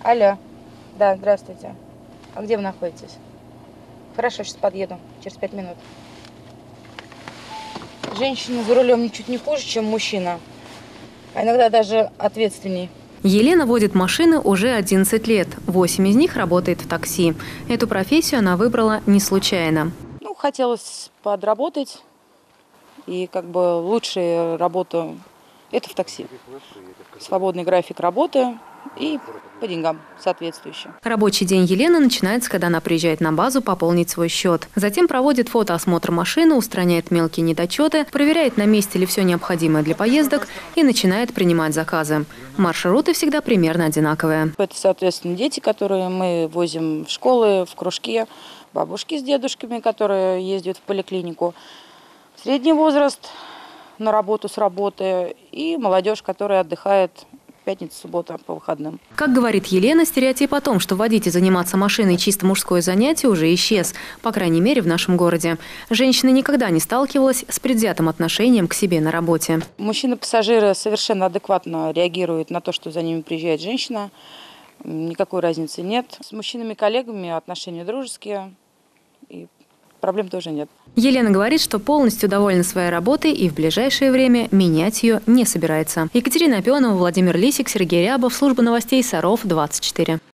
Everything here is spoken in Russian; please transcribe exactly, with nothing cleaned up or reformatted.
Алло. Да, здравствуйте. А где вы находитесь? Хорошо, сейчас подъеду. Через пять минут. Женщина за рулем ничуть не хуже, чем мужчина. А иногда даже ответственней. Елена водит машины уже одиннадцать лет. восемь из них работает в такси. Эту профессию она выбрала не случайно. Ну, хотелось подработать. И как бы лучшая работа – это в такси. Свободный график работы и по деньгам соответствующим. Рабочий день Елены начинается, когда она приезжает на базу пополнить свой счет. Затем проводит фотоосмотр машины, устраняет мелкие недочеты, проверяет, на месте ли все необходимое для поездок и начинает принимать заказы. Маршруты всегда примерно одинаковые. Это, соответственно, дети, которые мы возим в школы, в кружки, бабушки с дедушками, которые ездят в поликлинику, средний возраст на работу с работы и молодежь, которая отдыхает пятница, суббота по выходным. Как говорит Елена, стереотип о том, что водить и заниматься машиной чисто мужское занятие, уже исчез. По крайней мере, в нашем городе. Женщина никогда не сталкивалась с предвзятым отношением к себе на работе. Мужчины-пассажиры совершенно адекватно реагируют на то, что за ними приезжает женщина. Никакой разницы нет. С мужчинами-коллегами отношения дружеские. И проблем тоже нет. Елена говорит, что полностью довольна своей работой и в ближайшее время менять ее не собирается. Екатерина Опионова, Владимир Лисик, Сергей Рябов, служба новостей Саров, двадцать четыре.